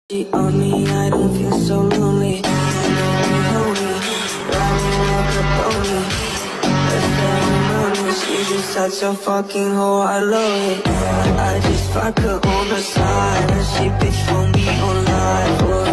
She on me, I don't feel so lonely. Lonely, riding like a pony. The ceremony, she's just such a fucking hoe, I love it. I just fuck her on the side, and she bitch for me online.